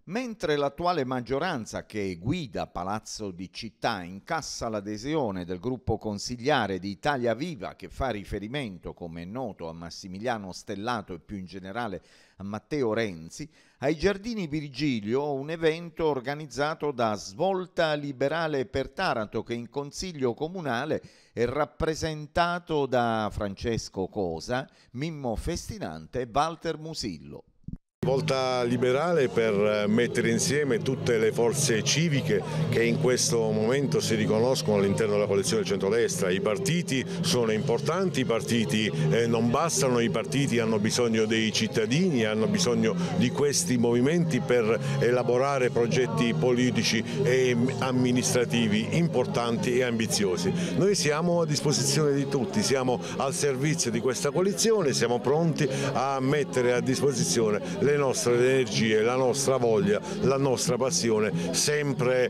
Mentre l'attuale maggioranza che guida Palazzo di Città incassa l'adesione del gruppo consigliare di Italia Viva, che fa riferimento, come è noto, a Massimiliano Stellato e più in generale a Matteo Renzi, ai Giardini Virgilio un evento organizzato da Svolta Liberale per Taranto, che in consiglio comunale è rappresentato da Francesco Cosa, Mimmo Festinante e Walter Musillo. Svolta Liberale per mettere insieme tutte le forze civiche che in questo momento si riconoscono all'interno della coalizione centrodestra. I partiti sono importanti, i partiti non bastano, i partiti hanno bisogno dei cittadini, hanno bisogno di questi movimenti per elaborare progetti politici e amministrativi importanti e ambiziosi. Noi siamo a disposizione di tutti, siamo al servizio di questa coalizione, siamo pronti a mettere a disposizione le nostre energie, la nostra voglia, la nostra passione, sempre,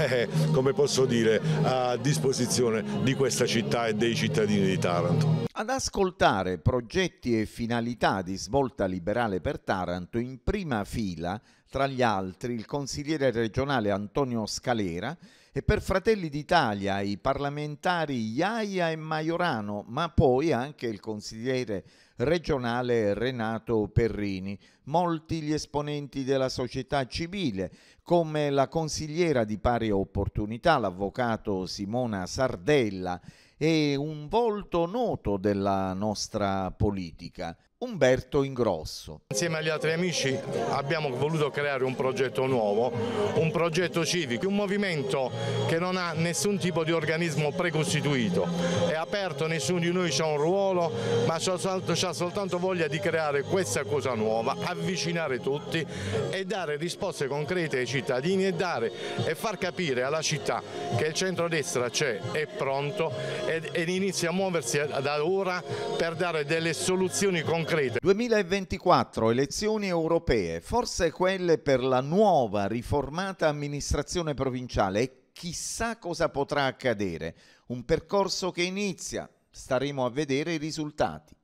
come posso dire, a disposizione di questa città e dei cittadini di Taranto. Ad ascoltare progetti e finalità di Svolta Liberale per Taranto, in prima fila, tra gli altri, il consigliere regionale Antonio Scalera e per Fratelli d'Italia i parlamentari Iaia e Maiorano, ma poi anche il consigliere regionale Renato Perrini, molti gli esponenti della società civile, come la consigliera di pari opportunità, l'avvocato Simona Sardella, e un volto noto della nostra politica, Umberto Ingrosso. Insieme agli altri amici abbiamo voluto creare un progetto nuovo, un progetto civico, un movimento che non ha nessun tipo di organismo precostituito, è aperto, nessuno di noi ha un ruolo, ma c'ha soltanto voglia di creare questa cosa nuova, avvicinare tutti e dare risposte concrete ai cittadini e far capire alla città che il centrodestra c'è, è pronto ed inizia a muoversi da ora per dare delle soluzioni concrete. 2024, elezioni europee, forse quelle per la nuova riformata amministrazione provinciale, e chissà cosa potrà accadere. Un percorso che inizia, staremo a vedere i risultati.